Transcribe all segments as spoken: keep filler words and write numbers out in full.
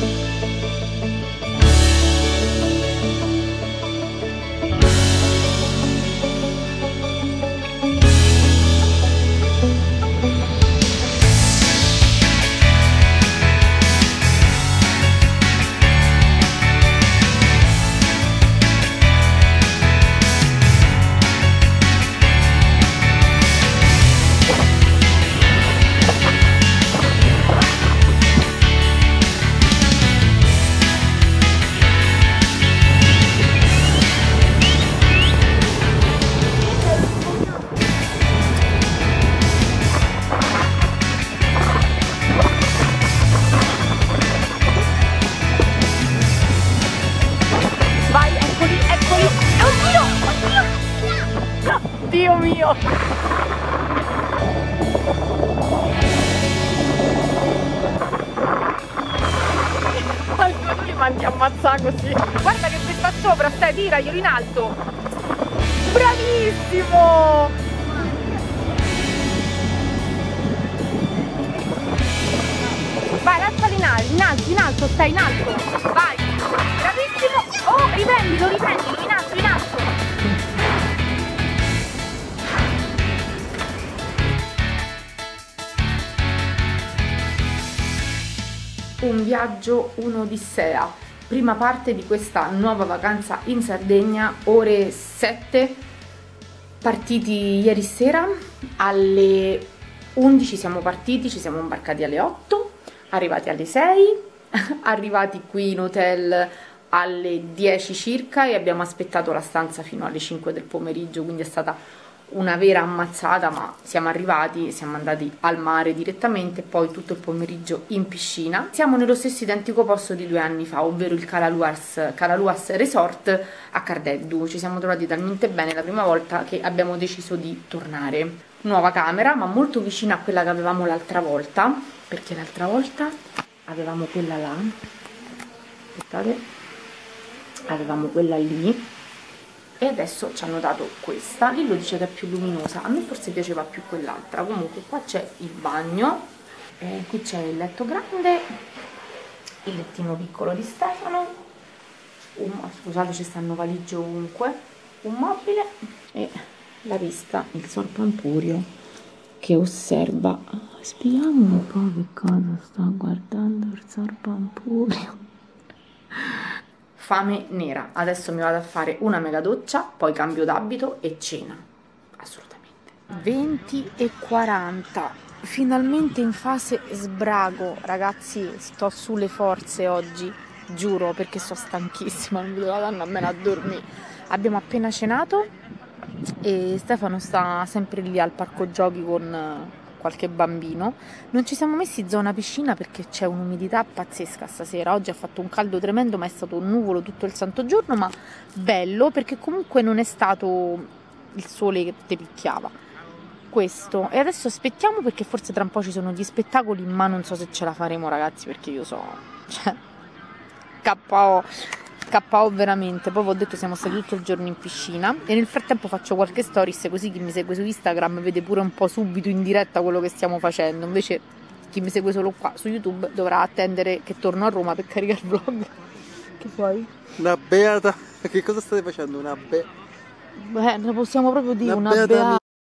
Dio mio! Allora tu li mandi a ammazzare così. Guarda che mi sta sopra, stai, tiraglielo in alto. Bravissimo! Vai, lasciali in alto, in alto, in alto, stai in alto. Vai! Bravissimo! Oh, riprendilo, riprendilo, in alto, in alto. Un viaggio, un'odissea, prima parte di questa nuova vacanza in Sardegna, ore sette, partiti ieri sera, alle undici siamo partiti, ci siamo imbarcati alle otto, arrivati alle sei, arrivati qui in hotel alle dieci circa e abbiamo aspettato la stanza fino alle cinque del pomeriggio, quindi è stata una vera ammazzata, ma siamo arrivati, siamo andati al mare direttamente, poi tutto il pomeriggio in piscina. Siamo nello stesso identico posto di due anni fa, ovvero il Calaluas, Calaluas Resort a Cardeddu. Ci siamo trovati talmente bene la prima volta che abbiamo deciso di tornare. Nuova camera, ma molto vicina a quella che avevamo l'altra volta, perché l'altra volta avevamo quella là, aspettate, avevamo quella lì, e adesso ci hanno dato questa. Lillo dice che è più luminosa, a me forse piaceva più quell'altra. Comunque qua c'è il bagno, eh, qui c'è il letto grande, il lettino piccolo di Stefano, un, scusate ci stanno valigie ovunque, un mobile e la vista, il Sorpampurio che osserva. Spieghiamo un po' che cosa sta guardando il Sorpampurio. Fame nera, adesso mi vado a fare una mega doccia, poi cambio d'abito e cena, assolutamente. venti e quaranta, finalmente in fase sbrago, ragazzi, sto sulle forze oggi, giuro, perché sto stanchissima, non vedo la donna a me a dormire. Abbiamo appena cenato e Stefano sta sempre lì al parco giochi con qualche bambino. Non ci siamo messi zona piscina perché c'è un'umidità pazzesca stasera. Oggi ha fatto un caldo tremendo, ma è stato un nuvolo tutto il santo giorno, ma bello perché comunque non è stato il sole che te picchiava. Questo, e adesso aspettiamo perché forse tra un po' ci sono gli spettacoli, ma non so se ce la faremo, ragazzi, perché io so, cioè K O K O veramente. Poi vi ho detto siamo stati tutto il giorno in piscina e nel frattempo faccio qualche stories, così chi mi segue su Instagram vede pure un po' subito in diretta quello che stiamo facendo. Invece chi mi segue solo qua su YouTube dovrà attendere che torno a Roma per caricare il vlog. Che vuoi? Una beata. Che cosa state facendo? Una be... Beh, ne possiamo proprio dire una, una beata.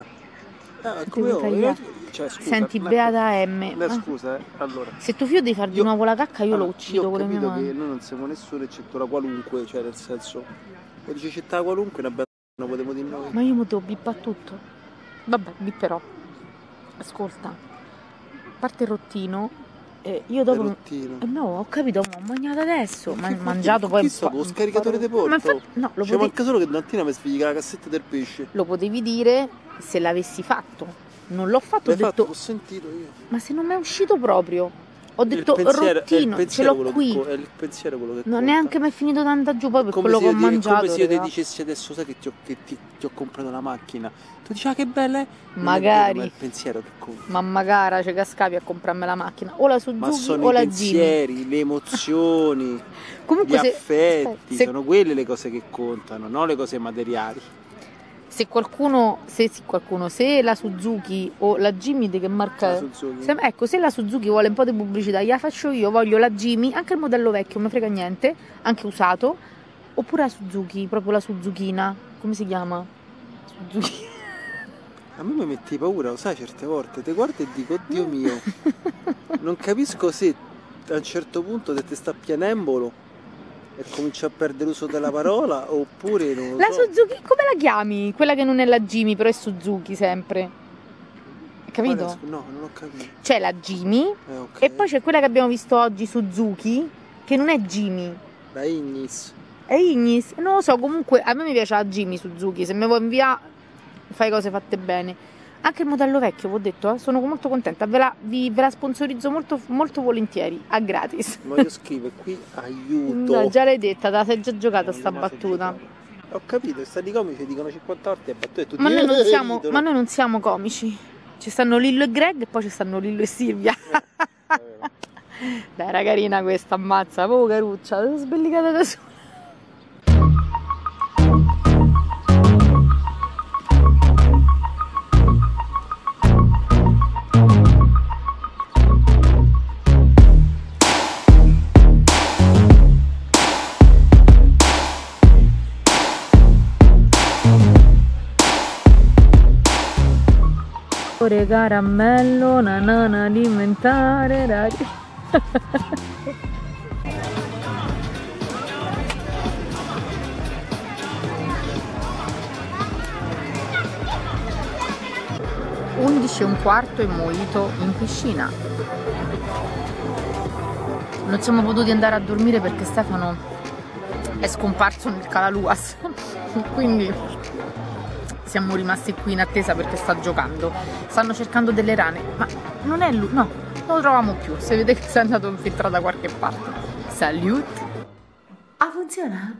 Ah, come io, cioè, scusa, senti, beata M. No, scusa, eh. Allora, se tuo figlio devi far di io, nuovo la cacca, io allora, lo uccido con le mie mani. Che noi non siamo nessuno eccetto la qualunque, cioè nel senso, o dice città qualunque, una bella non potevo dire noi. Ma io mi devo bippare tutto. Vabbè, bipperò. Ascolta, a parte il rottino, eh, io dopo. Rottino. Eh, no, ho capito, ho mangiato adesso. Ma mangiato poi. Chissà, con lo scaricatore di porto. Ma infatti, no, lo cioè, potevi... manca solo che domattina mi svegli la cassetta del pesce. Lo potevi dire se l'avessi fatto. Non l'ho fatto, ho detto. Fatto, ho sentito io. Ma se non mi è uscito proprio. Ho detto pensiero, rottino, ce l'ho qui. È il pensiero quello che non conta. neanche mi è finito tanta giù poi per quello che ho mangiato. Come se io ti dicessi adesso, sai che ti ho, che ti, ti ho comprato la macchina. Tu dici, ah che bella è? Magari. Ma è il pensiero che conta. Ma magari ci cascavi a comprarmi la macchina. O la Suzuki ma sono o i la pensieri, Jimny. Le emozioni, comunque gli se, affetti, se... sono quelle le cose che contano, non le cose materiali. Se qualcuno, se, se qualcuno, se la Suzuki o la Jimmy, di che marca è? Se, ecco, se la Suzuki vuole un po' di pubblicità, gliela faccio io, voglio la Jimmy, anche il modello vecchio, non mi frega niente, anche usato, oppure la Suzuki, proprio la Suzukina, come si chiama? Suzuki. A me mi metti paura, lo sai, certe volte, te guardo e dico, oddio mio, non capisco se a un certo punto te, te sta pianembolo e comincia a perdere l'uso della parola oppure non lo la so. Suzuki come la chiami? Quella che non è la Jimmy però è Suzuki sempre, hai capito? Quale, no, non ho capito. C'è la Jimmy eh, okay. E poi c'è quella che abbiamo visto oggi, Suzuki, che non è Jimmy, la Ignis. è Ignis, non lo so, comunque a me mi piace la Jimmy Suzuki, se mi vuoi inviare fai cose fatte bene. Anche il modello vecchio, vi ho detto, eh, sono molto contenta, ve la, vi, ve la sponsorizzo molto, molto volentieri, a gratis. Voglio scrivere qui aiuto. No, già l'hai detta, te la sei già giocata eh, sta battuta. Ho capito, stati comici dicono cinquanta volte e battute tutti. Ma noi, non siamo, ma noi non siamo comici. Ci stanno Lillo e Greg e poi ci stanno Lillo e Silvia. Eh, dai, era carina questa, ammazza, oh caruccia, sono sbellicata da sola. Caramello, nanana alimentare, radio. undici e un quarto e mojito in piscina. Non siamo potuti andare a dormire perché Stefano è scomparso nel Calaluas, quindi siamo rimasti qui in attesa perché sta giocando. Stanno cercando delle rane, ma non è lui, no, non lo troviamo più. Se vede che si è andato infiltrato da qualche parte. Salut! Ah, funziona!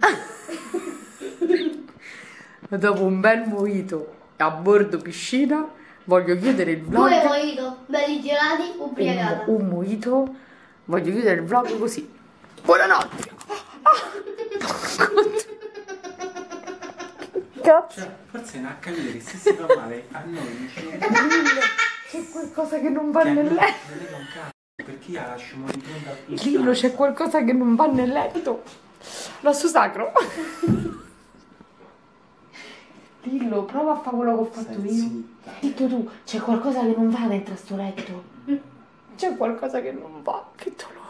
Dopo un bel mojito a bordo piscina, voglio chiudere il vlog. Due mojito, belli gelati, ubriacata. Un, un mojito, voglio chiudere il vlog così. Buonanotte! Cazzo. Cioè, forse non ha capito che se si fa male a noi non ci c'è qualcosa che non va nel letto. Perché la lasciamo di fronte a tutti? Lillo, c'è qualcosa che non va nel letto. L'osso sacro. Lillo, prova a fare quello che ho fatto Stai io. zitta. Zitto tu, c'è qualcosa che non va dentro a sto letto. C'è qualcosa che non va, che te lo